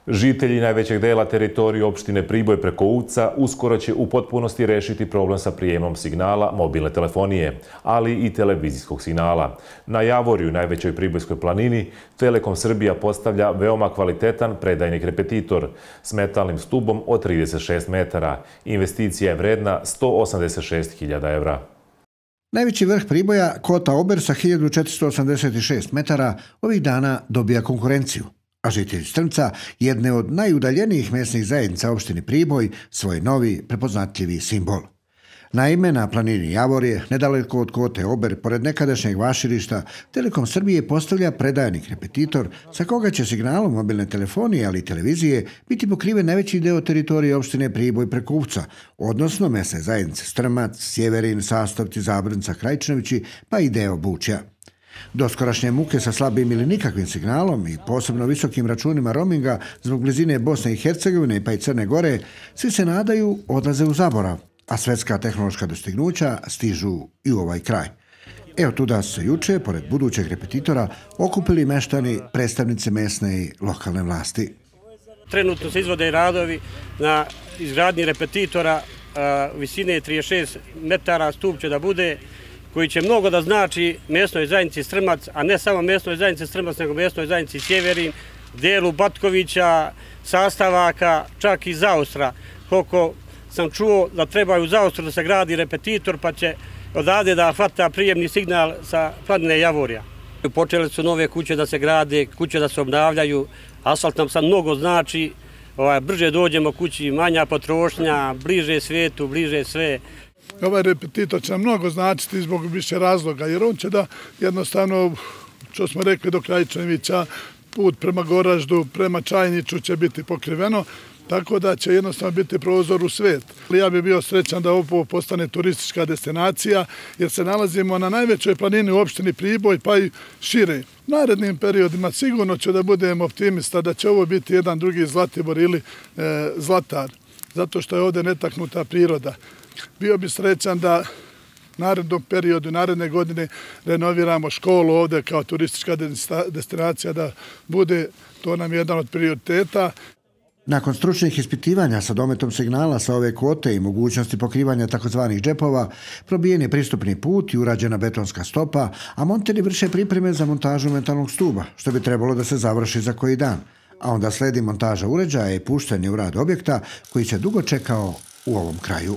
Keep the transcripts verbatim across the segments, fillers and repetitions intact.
Žitelji najvećeg dela teritorije opštine Priboj preko Uvca uskoro će u potpunosti rešiti problem sa prijemom signala mobilne telefonije, ali i televizijskog signala. Na Javoriju, najvećoj pribojskoj planini, Telekom Srbija postavlja veoma kvalitetan predajnik repetitor s metalnim stubom od trideset šest metara. Investicija je vredna sto osamdeset šest hiljada evra. Najveći vrh Priboja, Kota Ober sa hiljadu četiristo osamdeset šest metara, ovih dana dobija konkurenciju. A žitelji Strmca, jedne od najudaljenijih mesnih zajednica opštini Priboj, svoj novi prepoznatljivi simbol. Naime, na planini Javorje, nedaleko od Kote Ober, pored nekadašnjeg vaširišta, Telekom Srbije postavlja predajnik repetitor sa koga će signalom mobilne telefonije, ali i televizije, biti pokriven najveći deo teritorije opštine Priboj preko Uvca, odnosno mesne zajednice Strmac, Sjeverin, Sastavci, Zabrnca, Krajčinovići, pa i deo Bučja. Doskorašnje muke sa slabim ili nikakvim signalom i posebno visokim računima roaminga zbog blizine Bosne i Hercegovine pa i Crne Gore, svi se nadaju odlaze u zaborav, a svetska tehnološka dostignuća stižu i u ovaj kraj. Evo tuda se juče, pored budućeg repetitora, okupili meštani, predstavnice mesne i lokalne vlasti. Trenutno se izvode radovi na izgradnji repetitora visine trideset šest metara, stup će da bude, koji će mnogo da znači mesnoj zajednici Strmac, a ne samo mesnoj zajednici Strmac, nego mesnoj zajednici Sjeverin, delu Batkovića, Sastavaka, čak i Zaostra. Koliko sam čuo da trebaju u Zaostru da se gradi repetitor, pa će odavde da hvata prijemni signal sa planine Javorja. Počele su nove kuće da se grade, kuće da se obnavljaju, asfalt nam sad mnogo znači, brže dođemo kući, manja potrošnja, bliže svetu, bliže sve. Ovaj repetitor će nam mnogo značiti zbog više razloga, jer on će da jednostavno, što smo rekli, do Krajčinovića, put prema Goraždu, prema Čajniću će biti pokriveno, tako da će jednostavno biti prozor u svet. Ja bih bio srećan da ovo postane turistička destinacija, jer se nalazimo na najvećoj planini u opštini Priboj, pa i šire. U narednim periodima sigurno ću da budem optimista da će ovo biti jedan drugi Zlatibor ili e, Zlatar, zato što je ovdje netaknuta priroda. Bio bi srećan da narednom periodu, naredne godine renoviramo školu ovdje kao turistička destinacija, da bude, to nam jedan od prioriteta. Nakon stručnih ispitivanja sa dometom signala sa ove kote i mogućnosti pokrivanja takozvanih džepova, probijen je pristupni put i urađena betonska stopa, a monteri vrše pripreme za montažu metalnog stuba, što bi trebalo da se završi za koji dan. A onda sledi montaža uređaja i puštanje u rad objekta koji se dugo čekao u ovom kraju.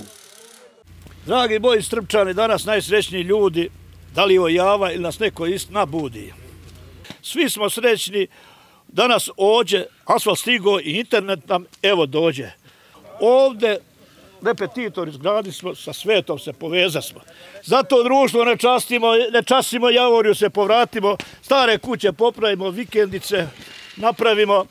Dragi moji Strmčani, danas najsrećniji ljudi, da li ovo java ili nas neko nabudi. Svi smo srećni, danas ođe, asfalt stigo i internet nam evo dođe. Ovde repetitor izgradili smo, sa svetom se povezasmo. Zato društvo ne častimo, ne častimo Javoriju, se povratimo, stare kuće popravimo, vikendice napravimo,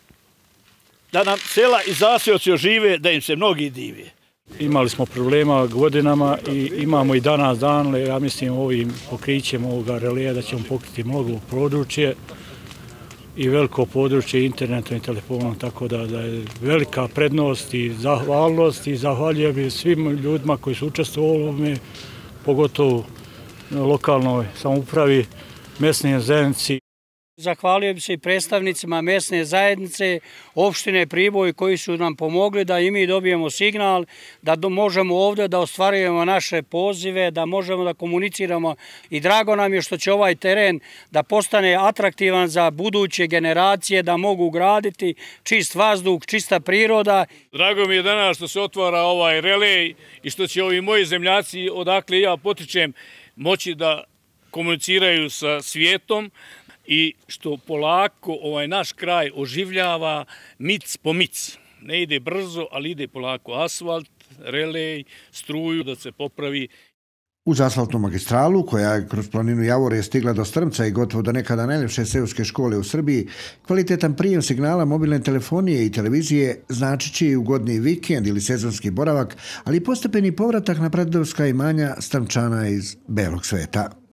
da nam sela i zaseoci ožive, da im se mnogi divi. Imali smo problema godinama i imamo i danas dan, ja mislim ovim pokrićem ovoga relija da ćemo pokriti mnogo područje i veliko područje internetom i telefonom, tako da, da je velika prednost i zahvalnost i zahvaljujem svim ljudima koji su učestvovali u ovome, pogotovo na lokalnoj samoupravi, mesnoj zajednici. Zahvaljujem se i predstavnicima mesne zajednice, opštine Priboj koji su nam pomogli da i mi dobijemo signal, da možemo ovdje da ostvarujemo naše pozive, da možemo da komuniciramo i drago nam je što će ovaj teren da postane atraktivan za buduće generacije, da mogu graditi čist vazduh, čista priroda. Drago mi je danas što se otvara ovaj relej i što će ovi moji zemljaci, odakle ja potičem, moći da komuniciraju sa svijetom, i što polako ovaj naš kraj oživljava mic po mic. Ne ide brzo, ali ide polako asfalt, relej, struju da se popravi. Uz asfaltnu magistralu, koja je kroz planinu Javorje stigla do Strmca i gotovo do nekada najljepše seoske škole u Srbiji, kvalitetan prijem signala mobilne telefonije i televizije znači će i ugodniji vikend ili sezonski boravak, ali i postepeni povratak na predovska imanja Strmčana iz belog sveta.